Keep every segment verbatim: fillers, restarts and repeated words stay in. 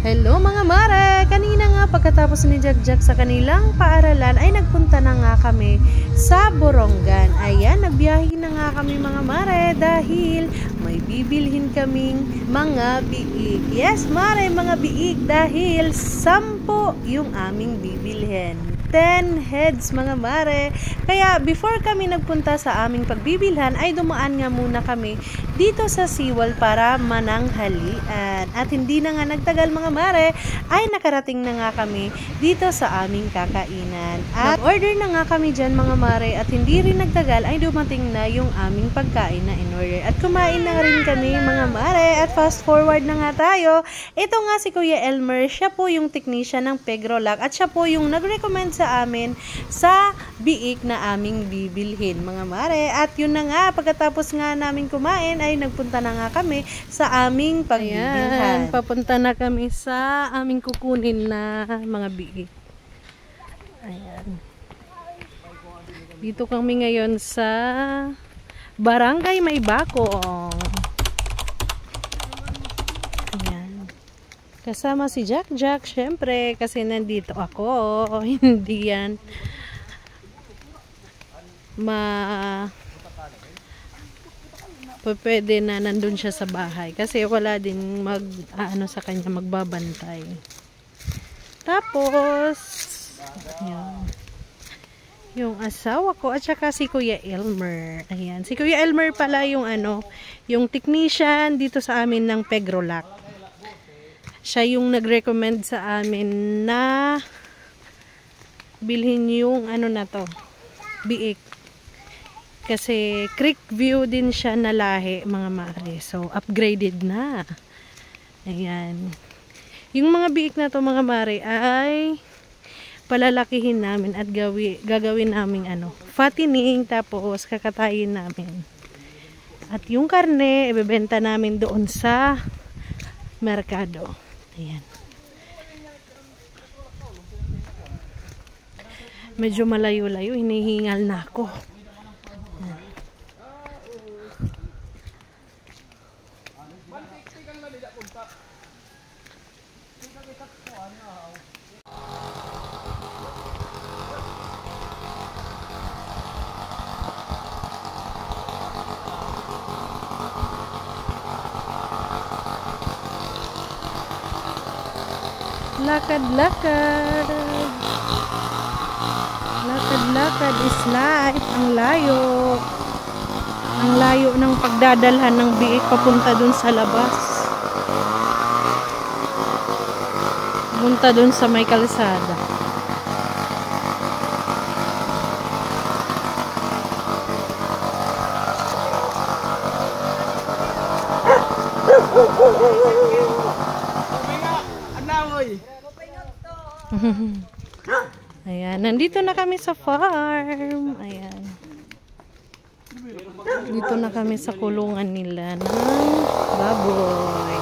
Hello mga mare! Kanina nga pagkatapos ni Jagjag sa kanilang paaralan ay nagpunta na nga kami sa Borongan. Ayan, nagbiyahe na nga kami mga mare dahil may bibilhin kaming mga biig. Yes mare, mga biig dahil sampo yung aming bibilhin. ten heads mga mare. Kaya before kami nagpunta sa aming pagbibilhan ay dumaan nga muna kami dito sa Siwal para mananghalian. At hindi na nga nagtagal mga mare ay nakarating na nga kami dito sa aming kakainan. At order na nga kami dyan mga mare at hindi rin nagtagal ay dumating na yung aming pagkain na in order. At kumain na rin kami mga mare at fast forward na nga tayo. Ito nga si Kuya Elmer, siya po yung technician ng Pegrolac at siya po yung nag-recommend sa amin sa biik na aming bibilhin mga mare. At yun na nga, pagkatapos nga namin kumain ay nagpunta na nga kami sa aming pagbibilhan. Ayan, papunta na kami sa aming kukunin na mga biik. Ayan. Dito kami ngayon sa Barangay Maybakong. Ayan. Kasama si Jagjag, syempre, kasi nandito ako. Hindi yan ma pwede na nandun siya sa bahay kasi wala din mag ano sa kanya, magbabantay. Tapos yan, yung asawa ko at saka si Kuya Elmer. Ayan, si Kuya Elmer pala yung ano, yung technician dito sa amin ng Pegrolac. Siya yung nag-recommend sa amin na bilhin yung ano na to, biik. Kasi creek view din siya na lahi mga mare. So upgraded na. Ayan. Yung mga biik na to mga mare ay palalakihin namin at gawi, gagawin namin ano, fattening, tapos kakatayin namin. At yung karne ibebenta namin doon sa merkado. Ayan. Medyo malayo-layo, hinihingal na ako. Lakad-lakad. Lakad-lakad is life. Ang layo. Ang layo ng pagdadalhan ng biik papunta dun sa labas. Punta dun sa may kalsada. Ayan, nandito na kami sa farm. Ayan. Dito na kami sa kulungan nila ng baboy.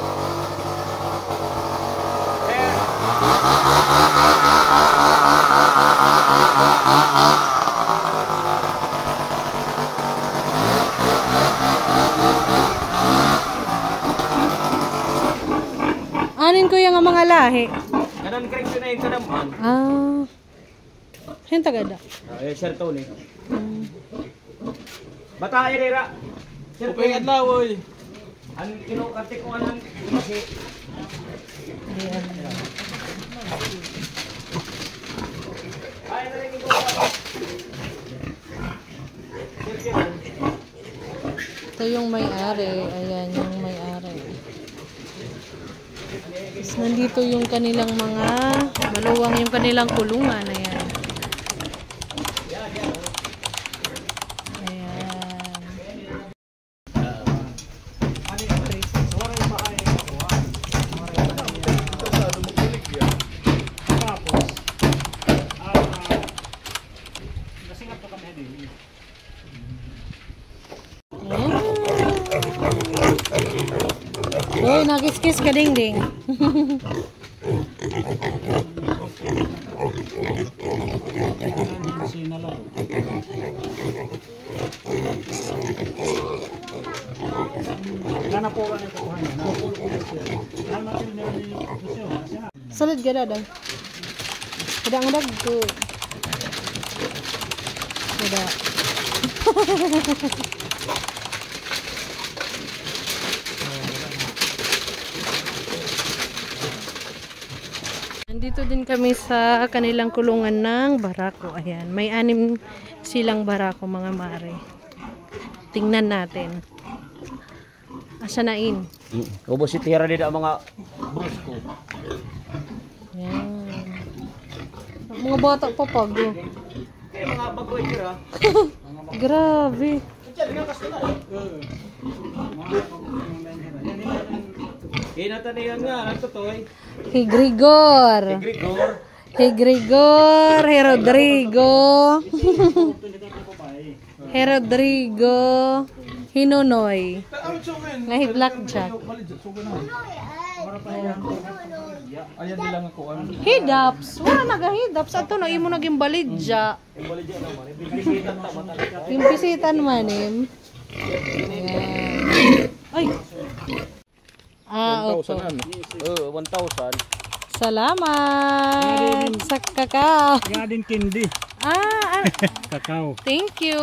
Anin ko yung mga lahi? Kanan correction na yung kanaman. Ah. Saan tagada? Ay, Sir Tony. Hmm. Bata irera. Sir Tony. Upay adlaw oy. Ang kinukarte ko anang kasi. Ayan. Ay, nalagay ko. Ito yung may-ari. Ayan yung may-ari. Tapos nandito yung kanilang mga maluwang yung kanilang kulungan. Ayan. Uy, nagkiskis ka ding ding. Salad gada daw. Kada ang dag ko. Kada. Nandito din kami sa kanilang kulungan ng barako. Ayan, may anim silang barako mga mare. Tingnan natin. Asa na in? Ubos si tira din ang mga brusko. Ayan. Mga bata pa pag. Kaya mga bagoy tira. Grabe. Inataniyan nga, ang totoy. Hey Grigor. Grigor. Hey Grigor. Hey Rodrigo. Hey Rodrigo. Hinunoy. Ngahi Blackjack. Ayan nilang ako. Hidaps. Wala nagahidaps. Ato no, imo naging balidya. Yung bisitan manim. Ayan. Ay. Ah, okay. Oh, one thousand. Salamat sa kakao. Nga din kindi. Ah, ah, Kakao. thank you.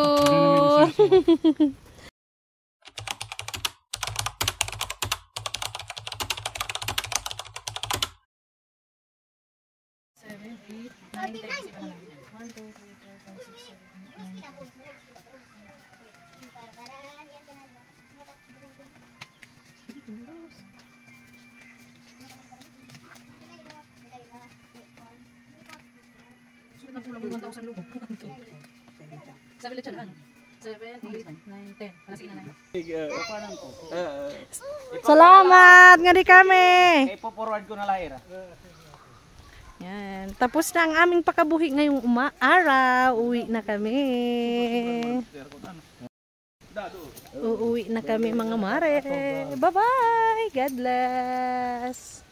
Salamat nga di kami. Ipo-forward ko na lahira. Yan. Tapos na ang aming pakabuhi ngayong umaaraw. Uwi na kami. Uuwi na kami mga mare. Bye-bye. God bless.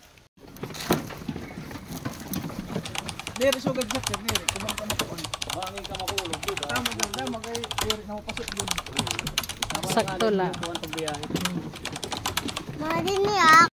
Dere so gagsak sir, dere. Kumang ka makuon. Bangin ka makulog. Tama lang, tama kay dere na mapasok yun. Sakto lang. Kuwan to biyahe. Mali niya.